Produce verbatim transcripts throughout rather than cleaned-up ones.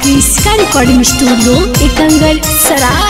इसका recording studio Ekangar Sarai.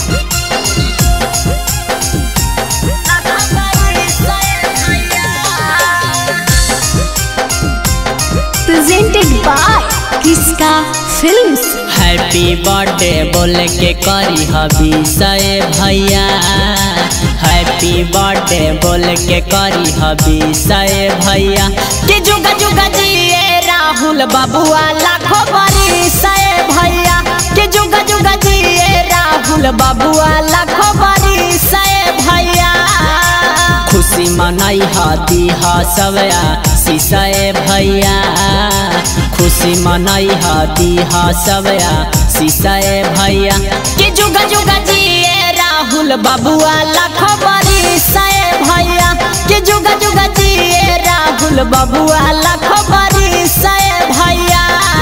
Presented by किसका films. Happy birthday बोल के करी हबी सए भैया, हैप्पी बर्थडे बोल के करी हबी सए भैया। कि जुगा जुगा जिए राहुल बाबुआ लाखों बरी सए भैया। कि जुगा जुगा जिए राहुल बाबुआ लाखों बरी सए भैया। खुशी मनाई हाथी हा सवया सीसए भैया, खुशी मनाई हाथी हा सवया सीसए भैया। कि जुगा जुगा जिए राहुल बाबुआ लाखों बरी सए भैया। कि जुगा जुगा जिए राहुल बाबुआ लाखों बरी सए भैया।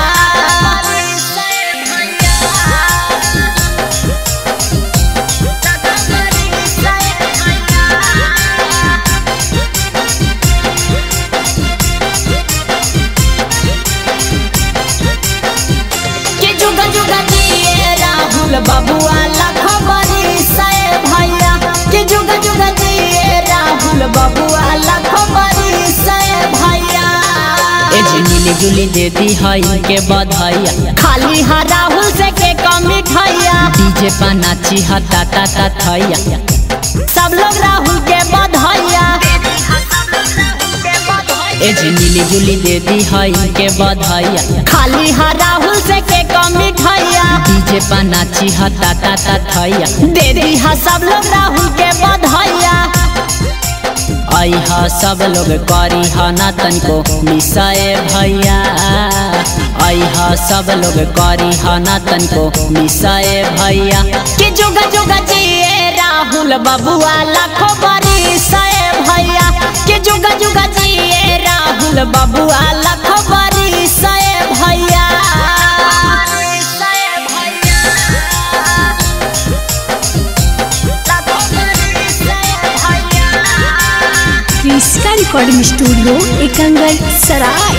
बाबुआ लाखों बरी सए भैया। कि जुगा जुगा जिए राहुल बाबुआ लाखों बरी सए भैया। ए मिली जुली दे दी है के बधाइया, खाली हा राहुल से के कम मिठाइया। डीजे पर नाची हा ताता ता थैया, सब लोग राहुल के बधाइया। ए मिली जुली दे दी है के बधाइया, खाली हा राहुल से के कम मिठाइया। डीजे पर नाची हा ताता ता थैया, दे दी हा सब लोग राहुल के बधाइया। आई हा सब लोग करी हा ना तनको मिसाए भैया, आई हा सब लोग करी हा ना तनको मिसाए भैया। कि जुगा जुगा जिए राहुल बाबुआ लाखों बरी सए भैया। कि जुगा जुगा जिए राहुल बाबुआ लाखों बरी सए भैया। इसका रिकॉर्डिंग स्टूडियो एकंगर सराय।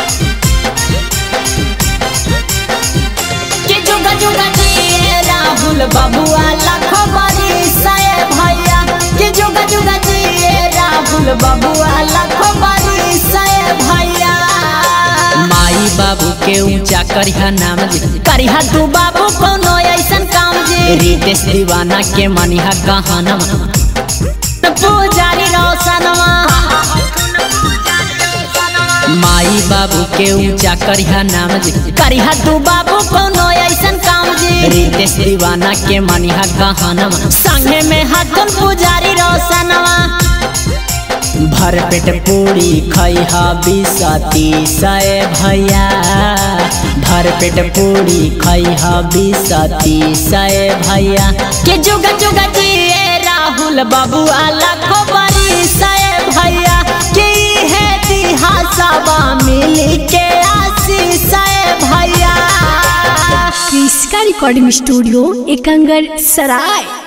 कि जुगा जुगा जिए राहुल बाबुआ लाखों बरी सए भैया। कि जुगा जुगा जिए राहुल बाबुआ लाखों बरी सए भैया। माई बाबू के ऊंचा करिहा नाम जी, करिहा तू बाबू कोनो ऐसन काम जी। रितेश दीवाना के मनिहा कहानवा, पुजारी रोशनवा। माई बाबू के ऊंचा करिहा नाम जी, करिहा तू बाबू कोनो ऐसन काम जी। रितेश दीवाना के मनिहा कहानवा, संगे में हाथन पुजारी रोशनवा। भर पेट पूरी खैहा बिसती सए भैया, भर पेट पूरी खैहा बिसती सए भैया। कि जुगा जुगा जिए राहुल बाबुआ लाखों बरी सए भैया। कि है दिहासवा मिली के आशीष सए भैया। इसका रिकॉर्डिंग स्टूडियो एकंगर सराय।